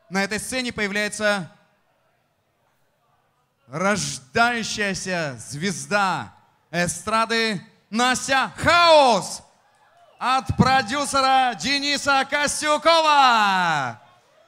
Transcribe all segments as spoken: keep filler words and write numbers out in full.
на этой сцене появляется рождающаяся звезда эстрады Настя Хаус от продюсера Дениса Костюкова.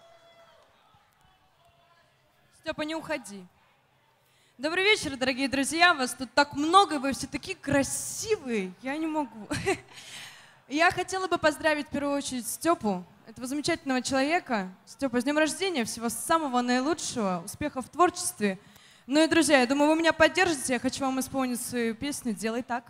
Степа, не уходи. Добрый вечер, дорогие друзья. Вас тут так много, вы все такие красивые. Я не могу. Я хотела бы поздравить в первую очередь Степу, этого замечательного человека. Степа, с днем рождения, всего самого наилучшего, успехов в творчестве. Ну и, друзья, я думаю, вы меня поддержите. Я хочу вам исполнить свою песню «Делай так».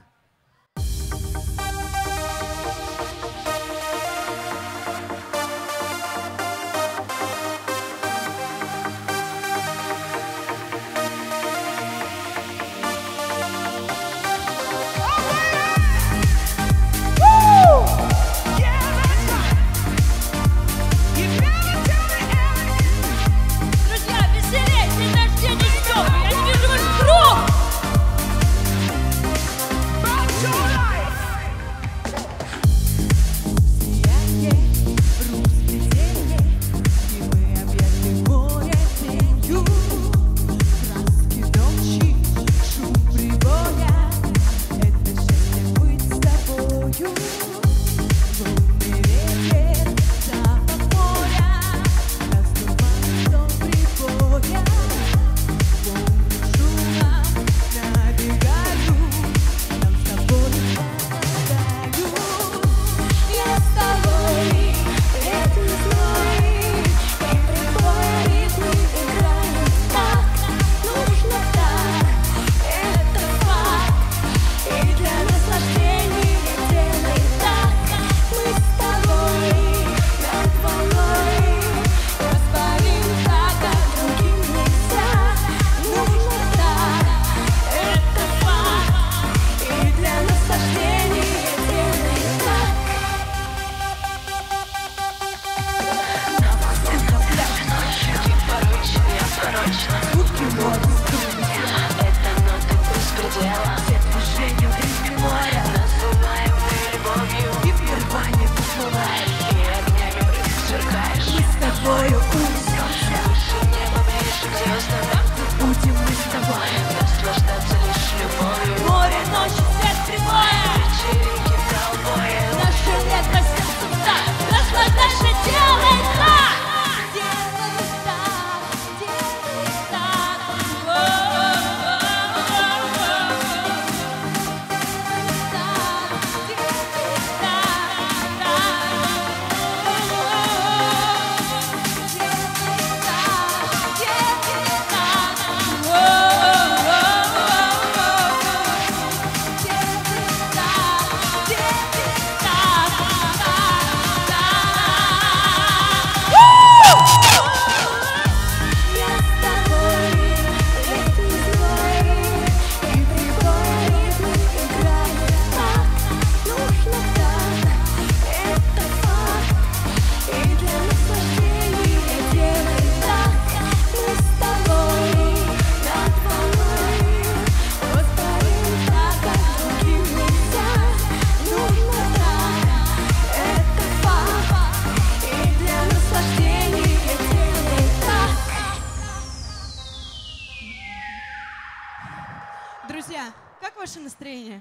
Друзья, как ваше настроение?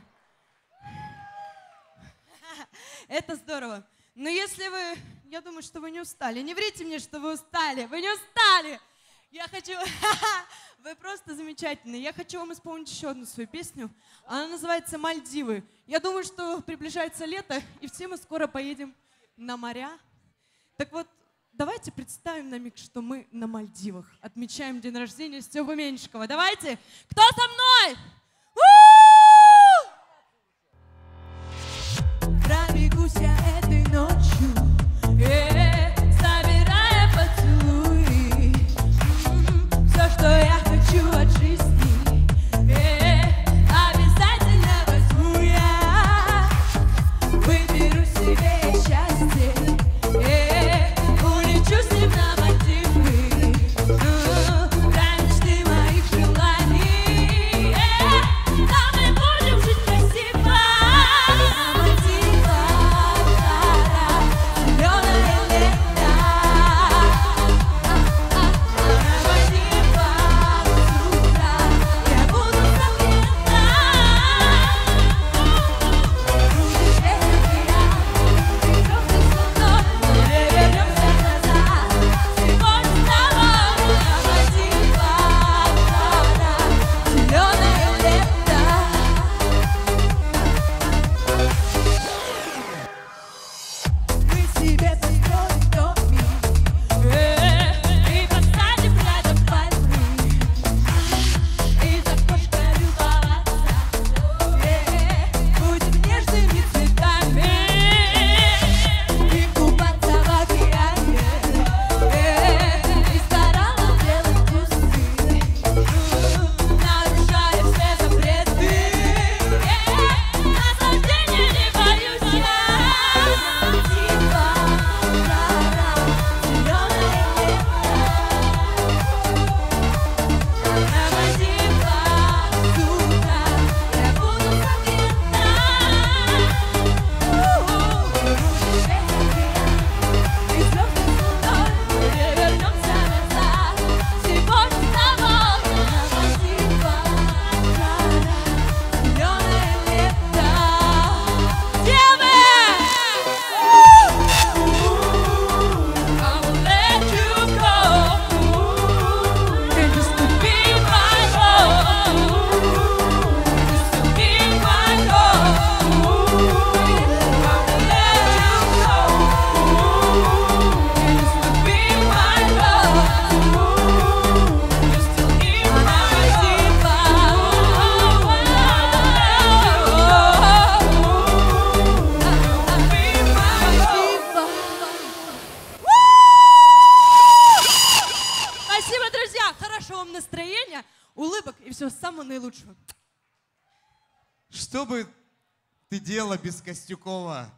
Это здорово. Но если вы, я думаю, что вы не устали. Не врите мне, что вы устали. Вы не устали. Я хочу, вы просто замечательные. Я хочу вам исполнить еще одну свою песню. Она называется «Мальдивы». Я думаю, что приближается лето, и все мы скоро поедем на моря. Так вот, давайте представим на миг, что мы на Мальдивах. Отмечаем день рождения Степы Меньшикова. Давайте. Кто со мной? Пробегусь я этой ночью, э, собирая поцелуи. Все, что я хочу от жизни, э, обязательно возьму я. Выберу себе счастье, э, улечу с ним на Мальдивы. Край мечты моих желаний, э, там мы будем жить красиво. На Мальдивах. хорошего вам настроения, улыбок и всего самого наилучшего. Что бы ты делала без Костюкова?